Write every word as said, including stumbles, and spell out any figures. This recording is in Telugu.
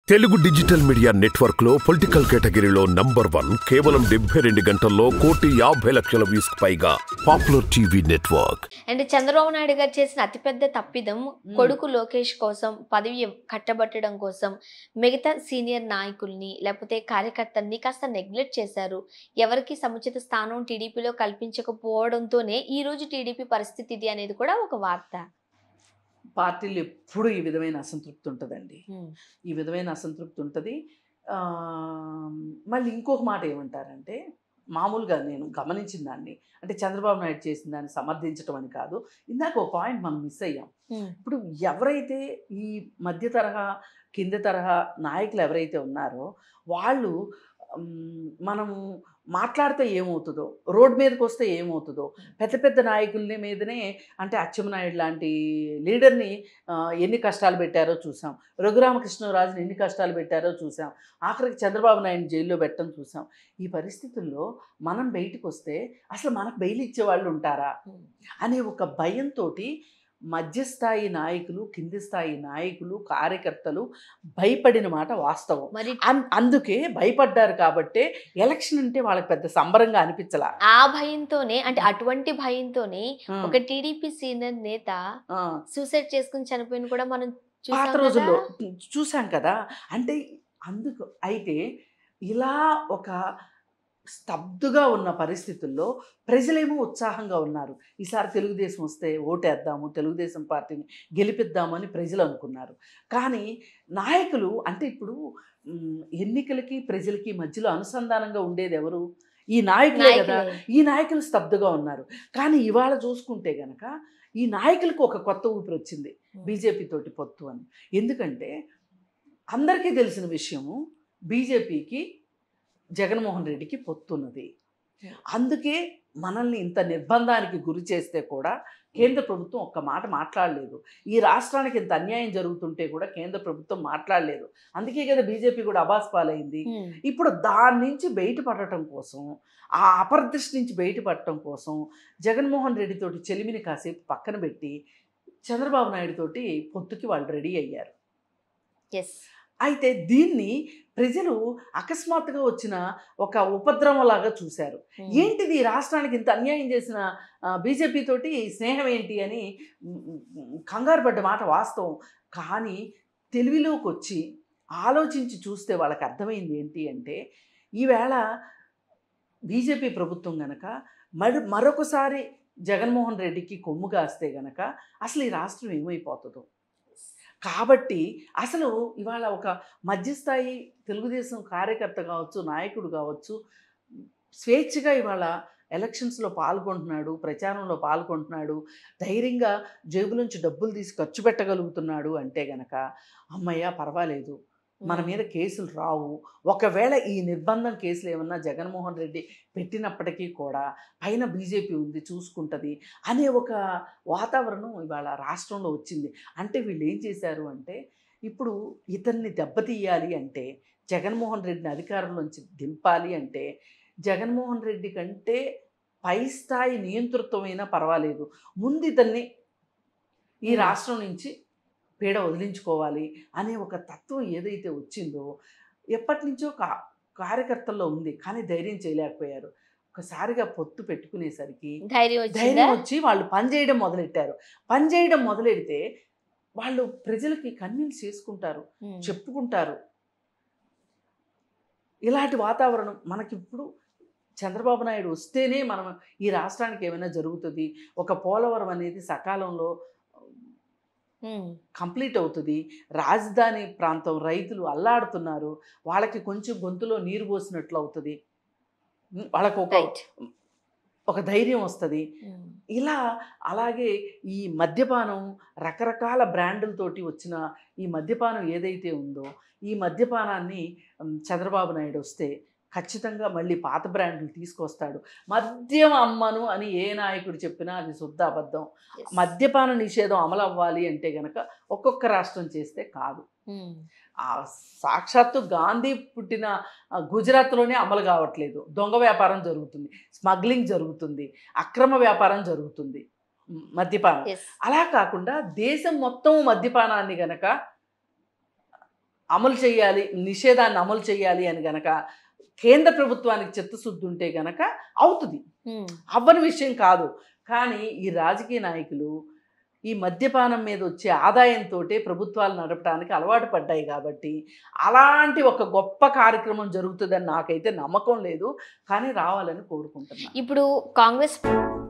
తెలుగు డిజిటల్ మీడియా నెట్వర్క్ లో పొలిటికల్ కేటగిరీలో నంబర్ వన్ కేవలం డెబ్బై రెండు గంటల్లో కోటి యాభై లక్షల వ్యూస్ పైగా popular TV network. And Chandrababu Naidu గారు చేసిన అతిపెద్ద తప్పిదం కొడుకు లోకేష్ కోసం పదవి కట్టబట్టడం కోసం మిగతా సీనియర్ నాయకుల్ని లేకపోతే కార్యకర్తల్ని కాస్త నెగ్లెక్ట్ చేశారు. ఎవరికి సముచిత స్థానం టీడీపీలో కల్పించకపోవడంతోనే ఈ రోజు టీడీపీ పరిస్థితి ఇది అనేది కూడా ఒక వార్త. పార్టీలు ఎప్పుడు ఈ విధమైన అసంతృప్తి ఉంటుందండి. ఈ విధమైన అసంతృప్తి ఉంటుంది. మళ్ళీ ఇంకొక మాట ఏమంటారంటే, మామూలుగా నేను గమనించిన దాన్ని, అంటే చంద్రబాబు నాయుడు చేసిన దాన్ని సమర్థించడం అని కాదు, ఇందాక ఒక పాయింట్ మనం మిస్ అయ్యాం. ఇప్పుడు ఎవరైతే ఈ మధ్య తరహా కింద తరహా నాయకులు ఎవరైతే ఉన్నారో వాళ్ళు మనము మాట్లాడితే ఏమవుతుందో, రోడ్ మీదకి వస్తే ఏమవుతుందో, పెద్ద పెద్ద నాయకుల్ని మీదనే, అంటే అచ్చెన్నాయుడు లాంటి లీడర్ని ఎన్ని కష్టాలు పెట్టారో చూసాం, రఘురామకృష్ణరాజుని ఎన్ని కష్టాలు పెట్టారో చూసాం, ఆఖరికి చంద్రబాబు నాయుడు జైల్లో పెట్టడం చూసాం. ఈ పరిస్థితుల్లో మనం బయటకు వస్తే అసలు మనకు బెయిల్ ఇచ్చేవాళ్ళు ఉంటారా అనే ఒక భయంతో మధ్యస్థాయి నాయకులు, కింది స్థాయి నాయకులు, కార్యకర్తలు భయపడిన మాట వాస్తవం. మరి అందుకే భయపడ్డారు కాబట్టి ఎలక్షన్ అంటే వాళ్ళకి పెద్ద సంబరంగా అనిపించలా. ఆ భయంతోనే, అంటే అటువంటి భయంతోనే ఒక టీడీపీ సీనియర్ నేత సూసైడ్ చేసుకుని చనిపోయిన కూడా మనం పాత రోజుల్లో చూసాం కదా. అంటే అందుకు అయితే ఇలా ఒక స్తబ్దుగా ఉన్న పరిస్థితుల్లో ప్రజలేమో ఉత్సాహంగా ఉన్నారు. ఈసారి తెలుగుదేశం వస్తే ఓటేద్దాము, తెలుగుదేశం పార్టీని గెలిపిద్దామని ప్రజలు అనుకున్నారు. కానీ నాయకులు, అంటే ఇప్పుడు ఎన్నికలకి ప్రజలకి మధ్యలో అనుసంధానంగా ఉండేది ఎవరు? ఈ నాయకులే కదా. ఈ నాయకులు స్తబ్దుగా ఉన్నారు. కానీ ఇవాళ చూసుకుంటే గనక ఈ నాయకులకు ఒక కొత్త ఊపిరి వచ్చింది, బీజేపీ తోటి పొత్తు అని. ఎందుకంటే అందరికీ తెలిసిన విషయము, బీజేపీకి జగన్మోహన్ రెడ్డికి పొత్తున్నది. అందుకే మనల్ని ఇంత నిర్బంధానికి గురి చేస్తే కూడా కేంద్ర ప్రభుత్వం ఒక్క మాట మాట్లాడలేదు. ఈ రాష్ట్రానికి ఇంత అన్యాయం జరుగుతుంటే కూడా కేంద్ర ప్రభుత్వం మాట్లాడలేదు. అందుకే కదా బీజేపీ కూడా అబాస్ పాలైంది. ఇప్పుడు దాని నుంచి బయటపడటం కోసం, ఆ అపర్దృష్టి నుంచి బయటపడటం కోసం జగన్మోహన్ రెడ్డి తోటి చెలిమిని కాసేపు పక్కన పెట్టి చంద్రబాబు నాయుడు తోటి పొత్తుకి వాళ్ళు రెడీ అయ్యారు. అయితే దీన్ని ప్రజలు అకస్మాత్తుగా వచ్చిన ఒక ఉపద్రవంలాగా చూశారు. ఏంటిది, రాష్ట్రానికి ఇంత అన్యాయం చేసిన బీజేపీ తోటి స్నేహం ఏంటి అని కంగారు పడ్డ మాట వాస్తవం. కానీ తెలివిలోకి వచ్చి ఆలోచించి చూస్తే వాళ్ళకి అర్థమైంది ఏంటి అంటే, ఈవేళ బీజేపీ ప్రభుత్వం గనక మరి మరొకసారి జగన్మోహన్ రెడ్డికి కొమ్ము కాస్తే గనక అసలు ఈ రాష్ట్రం ఏమైపోతుందో. కాబట్టి అసలు ఇవాళ ఒక మధ్యస్థాయి తెలుగుదేశం కార్యకర్త కావచ్చు, నాయకుడు కావచ్చు, స్వేచ్ఛగా ఇవాళ ఎలక్షన్స్లో పాల్గొంటున్నాడు, ప్రచారంలో పాల్గొంటున్నాడు, ధైర్యంగా జేబులోంచి డబ్బులు తీసి ఖర్చు పెట్టగలుగుతున్నాడు అంటే గనక అమ్మయ్య పర్వాలేదు, మన మీద కేసులు రావు. ఒకవేళ ఈ నిర్బంధం కేసులు ఏమన్నా జగన్మోహన్ రెడ్డి పెట్టినప్పటికీ కూడా పైన బీజేపీ ఉంది, చూసుకుంటుంది అనే ఒక వాతావరణం ఇవాళ రాష్ట్రంలో వచ్చింది. అంటే వీళ్ళు ఏం చేశారు అంటే, ఇప్పుడు ఇతన్ని దెబ్బతీయాలి అంటే, జగన్మోహన్ రెడ్డిని అధికారంలోంచి దింపాలి అంటే, జగన్మోహన్ రెడ్డి కంటే పై స్థాయి నియంతృత్వమైనా పర్వాలేదు, ముందు ఇతన్ని ఈ రాష్ట్రం నుంచి పీడ వదిలించుకోవాలి అనే ఒక తత్వం ఏదైతే వచ్చిందో ఎప్పటి నుంచో కా కార్యకర్తల్లో ఉంది. కానీ ధైర్యం చేయలేకపోయారు. ఒకసారిగా పొత్తు పెట్టుకునేసరికి ధైర్యం వచ్చి వాళ్ళు పనిచేయడం మొదలెట్టారు. పనిచేయడం మొదలెడితే వాళ్ళు ప్రజలకి కన్విన్స్ చేసుకుంటారు, చెప్పుకుంటారు. ఇలాంటి వాతావరణం మనకిప్పుడు చంద్రబాబు నాయుడు వస్తేనే మనం ఈ రాష్ట్రానికి ఏమైనా జరుగుతుంది, ఒక పోలవరం అనేది సకాలంలో కంప్లీట్ అవుతుంది, రాజధాని ప్రాంతం రైతులు అల్లాడుతున్నారు, వాళ్ళకి కొంచెం గొంతులో నీరు పోసినట్లు అవుతుంది, వాళ్ళకు ఒక ఒక ధైర్యం వస్తుంది. ఇలా అలాగే ఈ మద్యపానం, రకరకాల బ్రాండులతోటి వచ్చిన ఈ మద్యపానం ఏదైతే ఉందో, ఈ మద్యపానాన్ని చంద్రబాబు నాయుడు వస్తే ఖచ్చితంగా మళ్ళీ పాత బ్రాండ్లు తీసుకొస్తాడు. మద్యం అమ్మను అని ఏ నాయకుడు చెప్పినా అది శుద్ధ అబద్ధం. మద్యపాన నిషేధం అమలు అవ్వాలి అంటే గనక ఒక్కొక్క రాష్ట్రం చేస్తే కాదు. సాక్షాత్తు గాంధీ పుట్టిన గుజరాత్లోనే అమలు కావట్లేదు. దొంగ వ్యాపారం జరుగుతుంది, స్మగ్లింగ్ జరుగుతుంది, అక్రమ వ్యాపారం జరుగుతుంది మద్యపానం. అలా కాకుండా దేశం మొత్తం మద్యపానాన్ని గనక అమలు చేయాలి, నిషేధాన్ని అమలు చేయాలి అని గనక కేంద్ర ప్రభుత్వానికి చిత్తశుద్ధి ఉంటే గనక అవుతుంది, అవ్వని విషయం కాదు. కానీ ఈ రాజకీయ నాయకులు ఈ మద్యపానం మీద వచ్చే ఆదాయంతో ప్రభుత్వాలు నడపడానికి అలవాటు పడ్డాయి కాబట్టి అలాంటి ఒక గొప్ప కార్యక్రమం జరుగుతుందని నాకైతే నమ్మకం లేదు. కానీ రావాలని కోరుకుంటున్నాను. ఇప్పుడు కాంగ్రెస్